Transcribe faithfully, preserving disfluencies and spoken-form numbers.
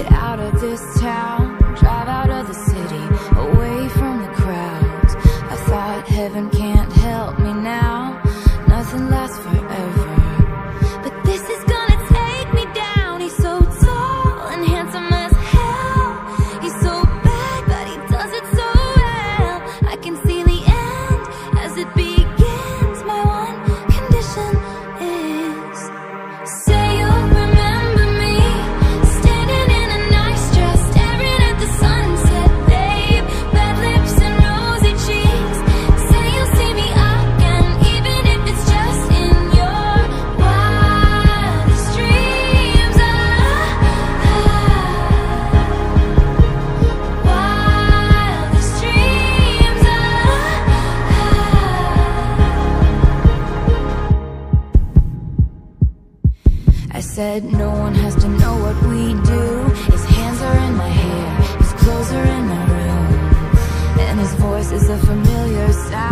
get out of this town, drive out of the city, away from the crowds. I thought heaven can't help me now, nothing lasts forever. But this is gonna take me down. He's so tall and handsome as hell. He's so bad, but he does it so well. I can see the end as it begins. My one condition is, say you'll remember me, standing in a nice dress, staring at the sunset, babe. Red lips and rosy cheeks. Say you'll see me again, even if it's just in your wildest dreams. Ah, ah, wildest dreams. Ah, ah. I said no one has to know what we do. His hands are in my hair, his clothes are in my room, and his voice is a familiar sound.